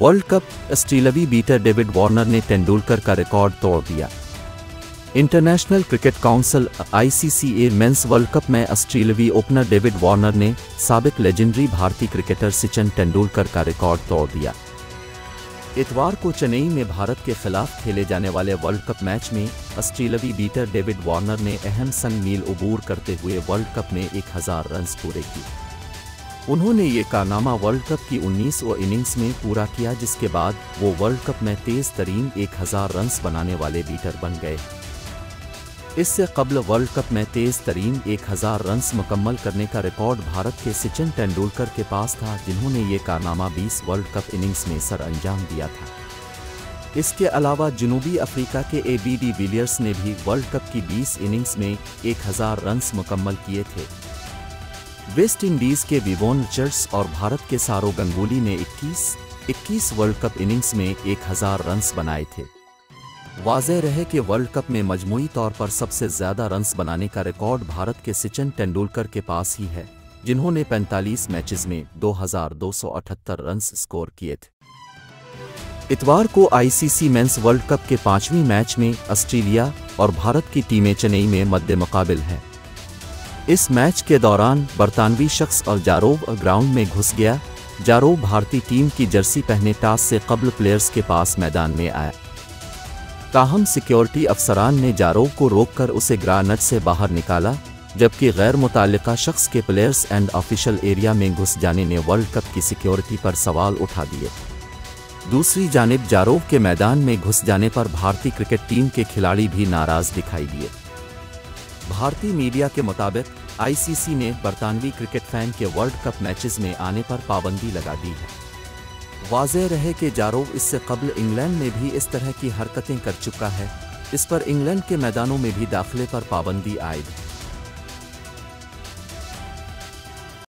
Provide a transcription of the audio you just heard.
World cup ऑस्ट्रेलियावी batter David Warner ने तेंदुलकर का रिकॉर्ड तोड़ दिया। International cricket council (ICC) men's world cup में ऑस्ट्रेलियावी ओपनर डेविड वार्नर ने साबिक लेजेंडरी भारतीय क्रिकेटर सचिन तेंदुलकर का रिकॉर्ड तोड़ दिया। इतवार को चेन्नई में भारत के खिलाफ खेले जाने वाले वर्ल्ड कप मैच में ऑस्ट्रेलियावी बीटर डेविड वार्नर ने अहम संग मील अबूर करते हुए वर्ल्ड कप में 1000 रन पूरे किए। उन्होंने ये कारनामा वर्ल्ड कप की 19वीं इनिंग्स में पूरा किया, जिसके बाद वो वर्ल्ड कप में तेज तरीन 1000 रन बनाने वाले बीटर बन गए। इससे कबल वर्ल्ड कप में तेज तरीन 1000 रन मुकम्मल करने का रिकॉर्ड भारत के सचिन तेंदुलकर के पास था, जिन्होंने ये कारनामा 20 वर्ल्ड कप इनिंग्स में सर अंजाम दिया था। इसके अलावा जनूबी अफ्रीका के AB de Villiers ने भी वर्ल्ड कप की 20 इनिंग्स में 1000 रन मुकम्मल किए थे। वेस्ट इंडीज़ के विवोन रिचर्ड्स और भारत के सौरव गंगुली ने 21 वर्ल्ड कप इनिंग्स में 1000 रन बनाए थे। वाज़ेह रहे कि वर्ल्ड कप में मजमूई तौर पर सबसे ज़्यादा रन्स बनाने का रिकॉर्ड भारत के सचिन तेंदुलकर के पास ही है, जिन्होंने 45 मैचेस में 2278 रन स्कोर किए थे। इतवार को ICC मेंस वर्ल्ड कप के 5वें मैच में ऑस्ट्रेलिया और भारत की टीमें चेन्नई में मद्दे मुकाबिल हैं। इस मैच के दौरान बरतानवी शख्स और जारोव ग्राउंड में घुस गया। जारोव भारतीय टीम की जर्सी पहने टॉस से कबल प्लेयर्स के पास मैदान में आया, ताहम सिक्योरिटी अफसरान ने जारोव को रोककर उसे ग्राउंड से बाहर निकाला, जबकि गैर मुताल्लिका शख्स के प्लेयर्स एंड ऑफिशियल एरिया में घुस जाने ने वर्ल्ड कप की सिक्योरिटी पर सवाल उठा दिए। दूसरी जानिब जारोव के मैदान में घुस जाने पर भारतीय क्रिकेट टीम के खिलाड़ी भी नाराज दिखाई दिए। भारतीय मीडिया के मुताबिक ICC ने बरतानवी क्रिकेट फैन के वर्ल्ड कप मैचेस में आने पर पाबंदी लगा दी है। वाज़ेह रहे कि जारोव इससे कबल इंग्लैंड में भी इस तरह की हरकतें कर चुका है। इस पर इंग्लैंड के मैदानों में भी दाखिले पर पाबंदी आयद है।